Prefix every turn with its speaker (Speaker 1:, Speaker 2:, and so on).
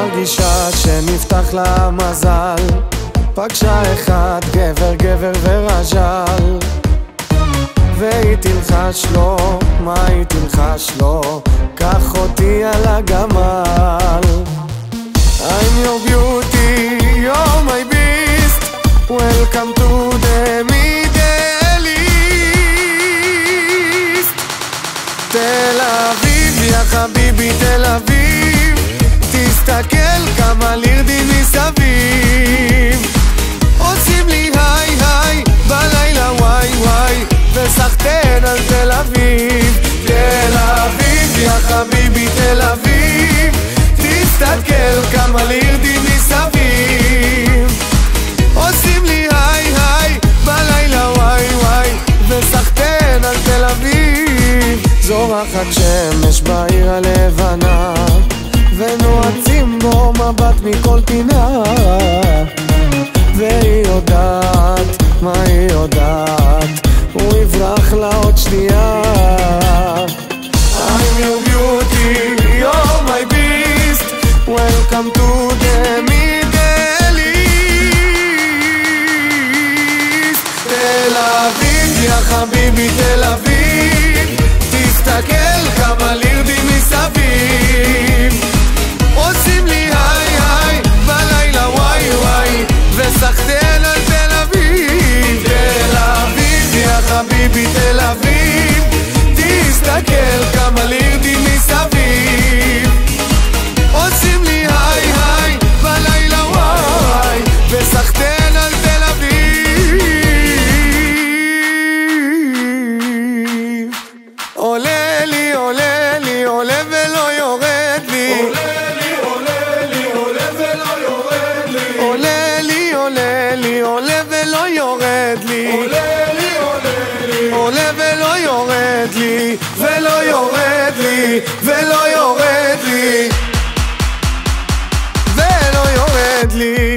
Speaker 1: מרגישה שנפתח לה מזל, פגשה אחד גבר ורז'ל, והיא תלחש לו, מה היא תלחש לו? קח אותי על הגמל. I'm your beauty, you're my beast, welcome to the Middle East. תל אביב, יא חביבי תל אביב, תסתכל כמה לירדים מסביב, עושים לי היי היי בלילה וואי וואי, וסחטן על תל אביב. תל אביב, יא חביבי תל אביב, תסתכל כמה לירדים מסביב, עושים לי היי היי בלילה וואי וואי, וסחטן על תל אביב. זורחת שמש בעיר הלבנה, ונועצים בו מבט מכל פינה, והיא יודעת, מה היא יודעת? הוא יברח לה עוד שנייה. I'm your beauty, you're my beast, welcome to the Middle East. תל אביב, יא חביבי תל אביב, תסתכל כמה לירדים מסביב, עושים לי היי היי בלילה וואי וואי, וסחטן על תל אביב. תל אביב, יא חביבי תל אביב, תסתכל כמה לירדים מסביב, עושים לי היי היי בלילה וואי, וסחטן על תל אביב. עולה לי עולה לי עולה ולא יורד לי, עולה לי עולה ולא יורד לי, עולה לי עולה לי עולה ולא יורד לי, עולה לי עולה ולא יורד לי, ולא יורד לי, ולא יורד לי, ולא יורד לי.